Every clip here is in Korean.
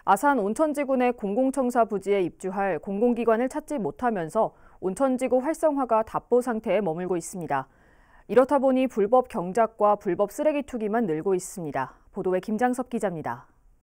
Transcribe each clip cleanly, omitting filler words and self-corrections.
아산 온천지구 내 공공청사 부지에 입주할 공공기관을 찾지 못하면서 온천지구 활성화가 답보 상태에 머물고 있습니다. 이렇다 보니 불법 경작과 불법 쓰레기 투기만 늘고 있습니다. 보도에 김장섭 기자입니다.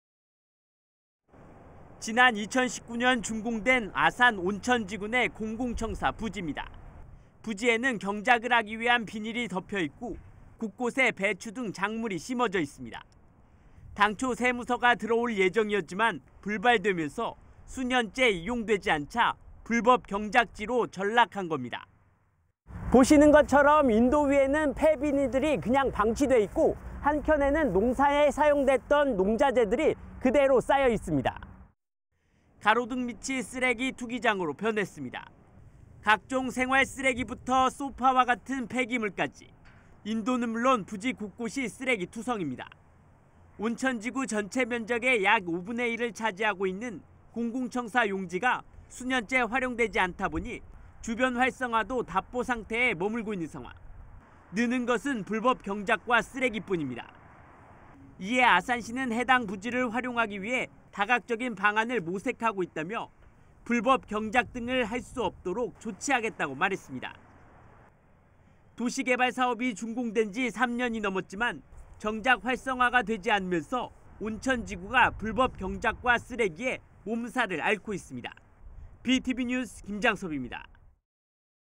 지난 2019년 준공된 아산 온천지구 내 공공청사 부지입니다. 부지에는 경작을 하기 위한 비닐이 덮여 있고 곳곳에 배추 등 작물이 심어져 있습니다. 당초 세무서가 들어올 예정이었지만 불발되면서 수년째 이용되지 않자 불법 경작지로 전락한 겁니다. 보시는 것처럼 인도 위에는 폐비닐들이 그냥 방치돼 있고 한켠에는 농사에 사용됐던 농자재들이 그대로 쌓여 있습니다. 가로등 밑이 쓰레기 투기장으로 변했습니다. 각종 생활 쓰레기부터 소파와 같은 폐기물까지 인도는 물론 부지 곳곳이 쓰레기 투성입니다. 온천지구 전체 면적의 약 5분의 1을 차지하고 있는 공공청사 용지가 수년째 활용되지 않다 보니 주변 활성화도 답보 상태에 머물고 있는 상황. 느는 것은 불법 경작과 쓰레기뿐입니다. 이에 아산시는 해당 부지를 활용하기 위해 다각적인 방안을 모색하고 있다며 불법 경작 등을 할 수 없도록 조치하겠다고 말했습니다. 도시개발 사업이 준공된 지 3년이 넘었지만 정작 활성화가 되지 않으면서 온천지구가 불법 경작과 쓰레기에 몸살을 앓고 있습니다. BTV 뉴스 김장섭입니다.